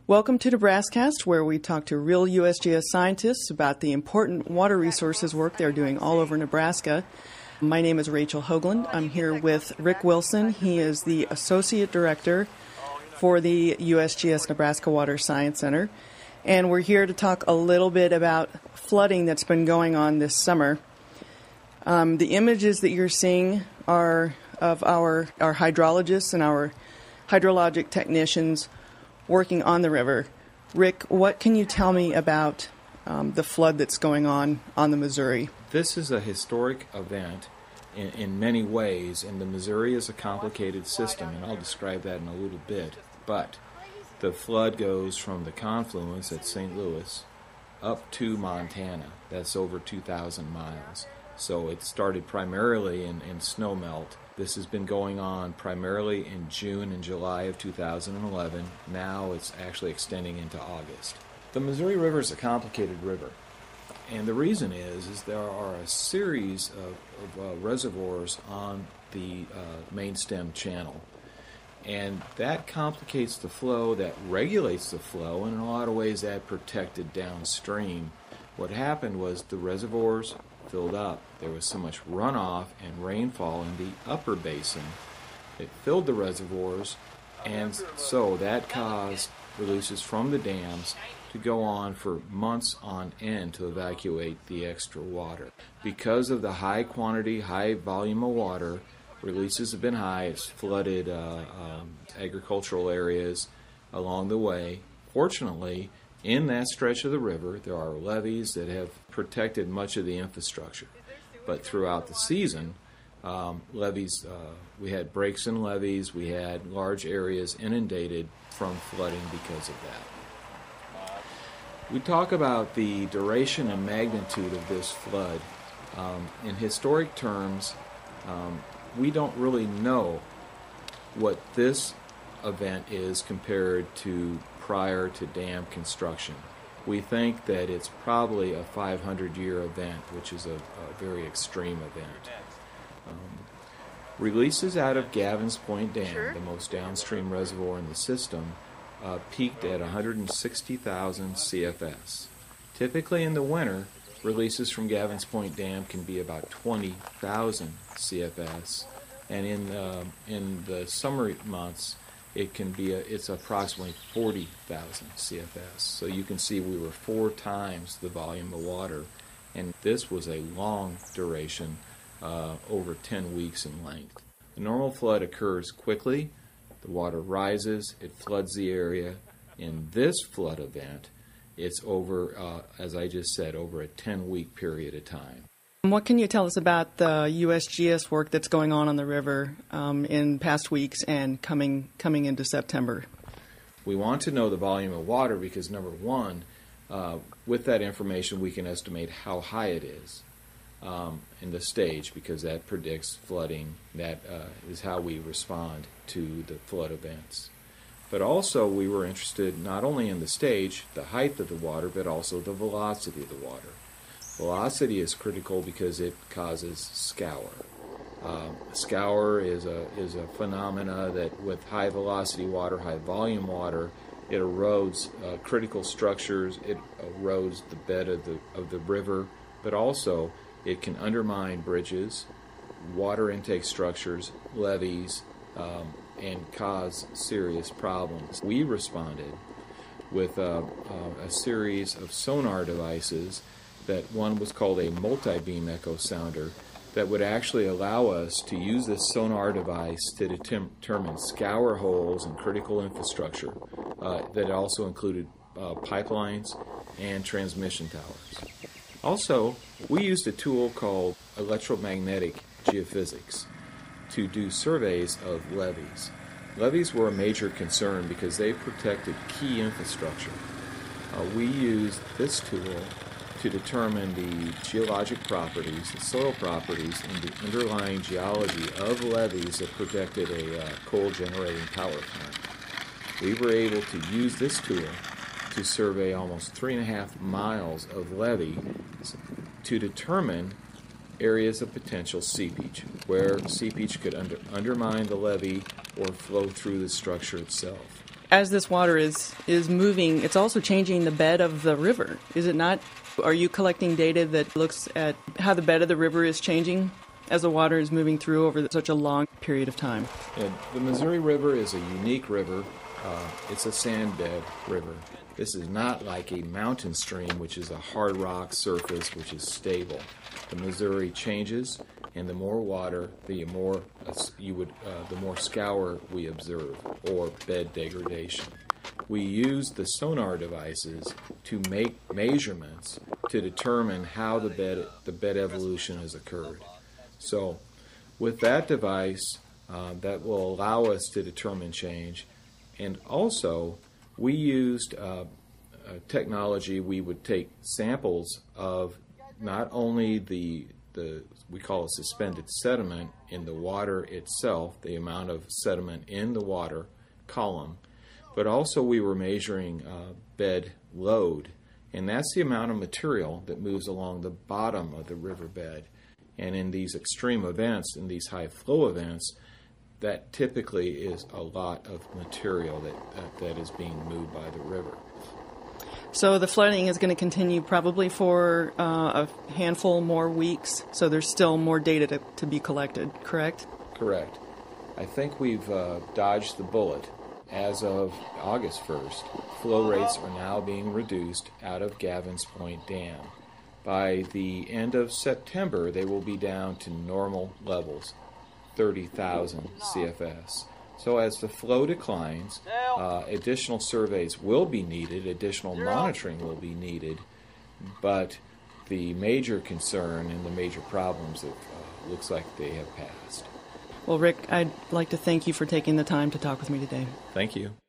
Welcome to Nebraskast, where we talk to real USGS scientists about the important water resources work they're doing all over Nebraska. My name is Rachel Hoagland. I'm here with Rick Wilson. He is the Associate Director for the USGS Nebraska Water Science Center. And we're here to talk a little bit about flooding that's been going on this summer. The images that you're seeing are of our hydrologists and our hydrologic technicians working on the river. Rick, what can you tell me about the flood that's going on the Missouri? This is a historic event in many ways, and the Missouri is a complicated system, and I'll describe that in a little bit. But the flood goes from the confluence at St. Louis up to Montana. That's over 2,000 miles. So it started primarily in snowmelt. This has been going on primarily in June and July of 2011. Now it's actually extending into August. The Missouri River is a complicated river. And the reason is there are a series of reservoirs on the main stem channel. And that complicates the flow, that regulates the flow, and in a lot of ways that protected downstream. What happened was the reservoirs filled up. There was so much runoff and rainfall in the upper basin. It filled the reservoirs, and so that caused releases from the dams to go on for months on end to evacuate the extra water. Because of the high quantity, high volume of water, releases have been high. It's flooded agricultural areas along the way. Fortunately, in that stretch of the river, there are levees that have protected much of the infrastructure. But throughout the season, levees, we had breaks in levees, we had large areas inundated from flooding because of that. We talk about the duration and magnitude of this flood. In historic terms, we don't really know what this event is compared to prior to dam construction. We think that it's probably a 500-year event, which is a very extreme event. Releases out of Gavins Point Dam, the most downstream reservoir in the system, peaked at 160,000 CFS. Typically in the winter, releases from Gavins Point Dam can be about 20,000 CFS, and in the summer months, it's approximately 40,000 CFS. So you can see we were 4 times the volume of water, and this was a long duration, over 10 weeks in length. The normal flood occurs quickly. The water rises, it floods the area. In this flood event, it's over, as I just said, over a 10-week period of time. What can you tell us about the USGS work that's going on the river in past weeks and coming into September? We want to know the volume of water because, number one, with that information we can estimate how high it is in the stage, because that predicts flooding. That is how we respond to the flood events. But also we were interested not only in the stage, the height of the water, but also the velocity of the water. Velocity is critical because it causes scour. Scour is a phenomena that with high velocity water, high volume water, it erodes critical structures, it erodes the bed of the river, but also it can undermine bridges, water intake structures, levees, and cause serious problems. We responded with a series of sonar devices. That one was called a multi-beam echo sounder that would actually allow us to use this sonar device to determine scour holes and critical infrastructure that also included pipelines and transmission towers. Also, we used a tool called electromagnetic geophysics to do surveys of levees. Levees were a major concern because they protected key infrastructure. We used this tool to determine the geologic properties, the soil properties, and the underlying geology of levees that protected a coal-generating power plant. We were able to use this tool to survey almost 3.5 miles of levee to determine areas of potential seepage, where seepage could undermine the levee or flow through the structure itself. as this water is moving, it's also changing the bed of the river, is it not? Are you collecting data that looks at how the bed of the river is changing as the water is moving through over such a long period of time? Yeah, the Missouri River is a unique river. It's a sand bed river. This is not like a mountain stream, which is a hard rock surface, which is stable. The Missouri changes, and the more water, the more scour we observe, or bed degradation. We use the sonar devices to make measurements to determine how the bed evolution has occurred. So, with that device, that will allow us to determine change. And also, we used technology. We would take samples of not only the we call it suspended sediment in the water itself, the amount of sediment in the water column, but also we were measuring bed load, and that's the amount of material that moves along the bottom of the riverbed. And in these extreme events, in these high flow events, that typically is a lot of material that is being moved by the river. So the flooding is going to continue probably for a handful more weeks, so there's still more data to be collected, correct? Correct. I think we've dodged the bullet. As of August 1st, flow rates are now being reduced out of Gavin's Point Dam. By the end of September, they will be down to normal levels, 30,000 CFS. So as the flow declines, additional surveys will be needed, additional monitoring will be needed, but the major concern and the major problems, it looks like they have passed. Well, Rick, I'd like to thank you for taking the time to talk with me today. Thank you.